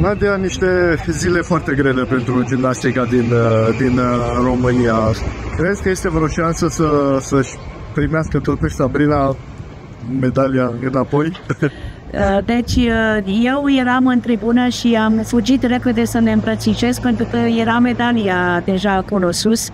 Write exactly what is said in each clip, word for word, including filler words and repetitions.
Nadia, niște zile foarte grele pentru gimnastica din, din România. Crezi că este vreo șansă să, să-și primească totuși Sabrina medalia înapoi? Deci eu eram în tribună și am fugit repede să ne îmbrățișez pentru că era medalia deja acolo sus.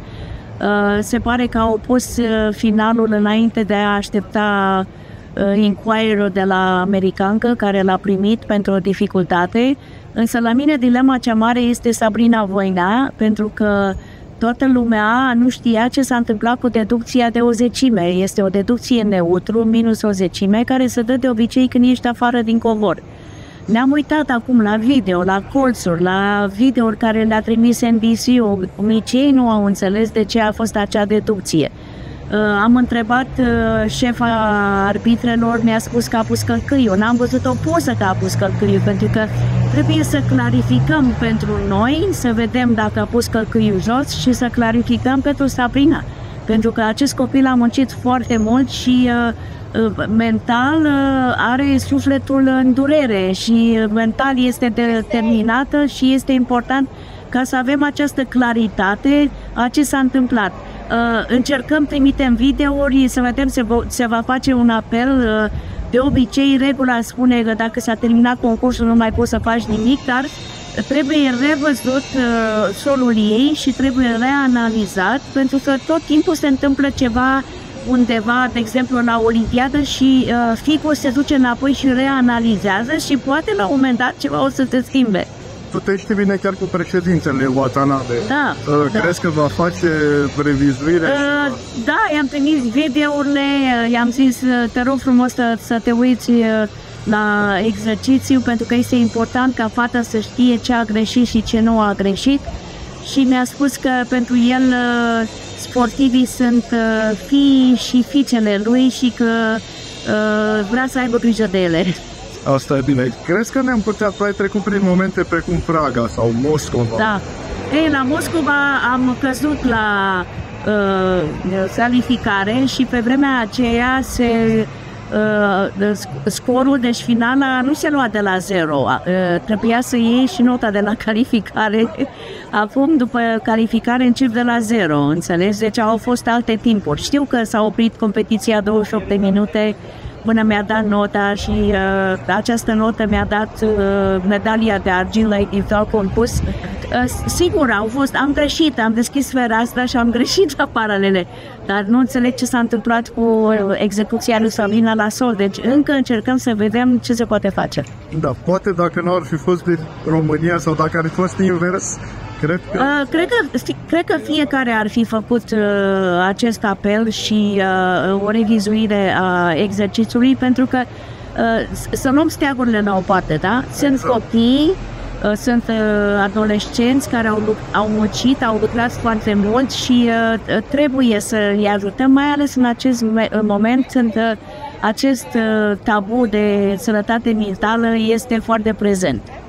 Se pare că au pus finalul înainte de a aștepta inquiry de la americancă care l-a primit pentru o dificultate. Însă la mine dilema cea mare este Sabrina Voina, pentru că toată lumea nu știa ce s-a întâmplat cu deducția de o zecime. Este o deducție neutru minus o zecime care se dă de obicei când ești afară din covor. Ne-am uitat acum la video, la colțuri, la videouri care le-a trimis N B C-ul. Nici ei nu au înțeles de ce a fost acea deducție. Uh, am întrebat uh, șefa arbitrelor, mi-a spus că a pus călcâiul. N-am văzut o poză că a pus călcâiul, pentru că trebuie să clarificăm pentru noi, să vedem dacă a pus călcâiul jos și să clarificăm pentru Sabrina. Pentru că acest copil a muncit foarte mult și uh, uh, mental uh, are sufletul în durere și mental este determinată și este important ca să avem această claritate a ce s-a întâmplat. Uh, încercăm, trimitem videouri, să vedem, se, se va face un apel. Uh, de obicei, regula spune că dacă s-a terminat concursul nu mai poți să faci nimic, dar trebuie revăzut uh, solul ei și trebuie reanalizat, pentru că tot timpul se întâmplă ceva undeva, de exemplu la Olimpiadă, și uh, ficul se duce înapoi și reanalizează și poate la un moment dat ceva o să se schimbe. Tu te știi bine chiar cu președintele Watanabe. Da. Uh, da. Crezi că va face revizuire? Uh, da, i-am trimis videourile, i-am zis, te rog frumos să, să te uiți la exercițiu, pentru că este important ca fata să știe ce a greșit și ce nu a greșit. Și mi-a spus că pentru el sportivii sunt fii și fiicele lui și că uh, vrea să aibă grijă de ele. Asta e bine. Crezi că ne-am putea ai trecut prin momente precum Praga sau Moscova? Da. Ei, la Moscova am căzut la uh, calificare și pe vremea aceea se, uh, scorul, deci finala, nu se lua de la zero. Uh, trebuia să iei și nota de la calificare. Acum, după calificare, încep de la zero, înțelegi? Deci au fost alte timpuri. Știu că s-a oprit competiția douăzeci și opt de minute până mi-a dat nota și uh, această notă mi-a dat uh, medalia de argint la individual compus. Uh, sigur, au fost, am greșit, am deschis fereastra și am greșit la paralele, dar nu înțeleg ce s-a întâmplat cu execuția lui Sabrina la sol, deci încă încercăm să vedem ce se poate face. Da, poate dacă nu ar fi fost din România sau dacă ar fi fost invers, cred că... Uh, cred că, cred că fiecare ar fi făcut uh, acest apel și uh, o revizuire a exercițiului, pentru că uh, să luăm steagurile la o parte, da? Sunt copii, uh, sunt uh, adolescenți care au, au muncit, au lucrat foarte mult și uh, trebuie să îi ajutăm, mai ales în acest moment când uh, acest uh, tabu de sănătate mentală este foarte prezent.